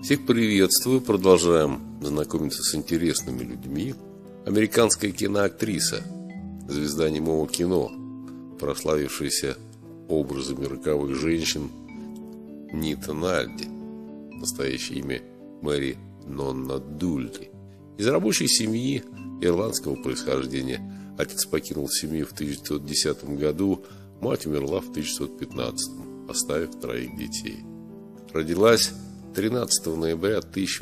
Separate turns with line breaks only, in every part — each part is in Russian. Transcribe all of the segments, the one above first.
Всех приветствую, продолжаем знакомиться с интересными людьми. Американская киноактриса, звезда немого кино, прославившаяся образами роковых женщин Нита Нальди, настоящее имя Мэри Нонна Дульли. Из рабочей семьи ирландского происхождения. Отец покинул семью в 1910 году, мать умерла в 1915, оставив 3 детей. Родилась 13 ноября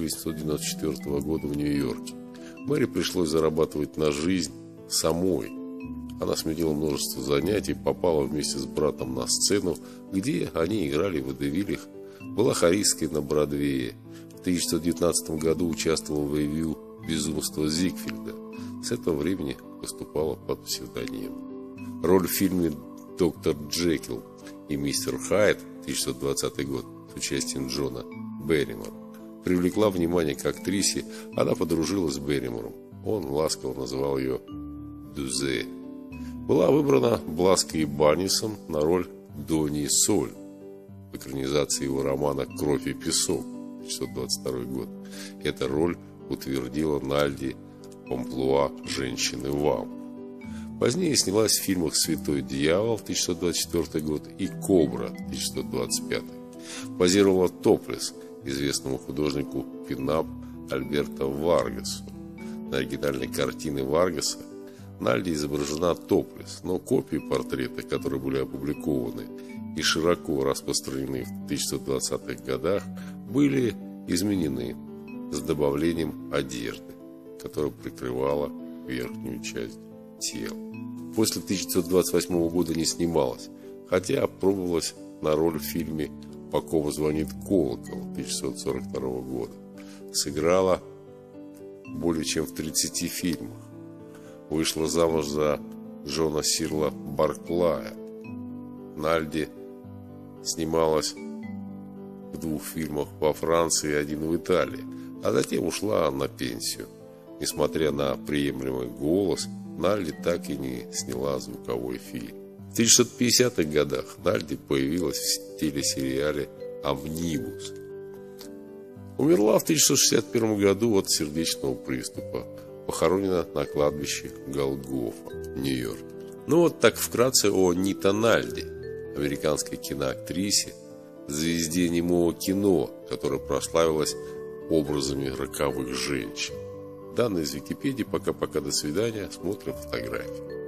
1894 года в Нью-Йорке. Мэри пришлось зарабатывать на жизнь самой. Она сменила множество занятий, попала вместе с братом на сцену, где они играли в водевилях, была хористкой на Бродвее. В 1919 году участвовала в ревью «Безумство Зигфрида». С этого времени выступала под псевдонимом. Роль в фильме «Доктор Джекил и мистер Хайд» 1920 год с участием Джона Берримора привлекла внимание к актрисе. Она подружилась с Берримором. Он ласково называл ее Дузе. Была выбрана Блаской и Баннисом на роль Донни Соль в экранизации его романа «Кровь и песок» 1922 год. Эта роль утвердила Нальди в амплуа женщины Вам. Позднее снялась в фильмах «Святой дьявол» 1924 год и «Кобра» 1925. Позировала топлес известному художнику пинап Альберто Варгасу. На оригинальной картине Варгаса Нальди изображена топлес, но копии портрета, которые были опубликованы и широко распространены в 1920-х годах, были изменены с добавлением одежды, которая прикрывала верхнюю часть тела. После 1928 года не снималась, хотя пробовалась на роль в фильме «По кому звонит колокол» 1942 года. Сыграла более чем в 30 фильмах. Вышла замуж за Джона Сирла Барклая. Нальди снималась в 2 фильмах во Франции и 1 в Италии, а затем ушла на пенсию. Несмотря на приемлемый голос, Нальди так и не сняла звуковой фильм. В 1950-х годах Нальди появилась в телесериале «Омнибус». Умерла в 1961 году от сердечного приступа. Похоронена на кладбище Голгофа, Нью-Йорк. Ну вот так вкратце о Ните Нальди, американской киноактрисе, звезде немого кино, которая прославилась образами роковых женщин. Данные из Википедии. Пока-пока, до свидания. Смотрим фотографии.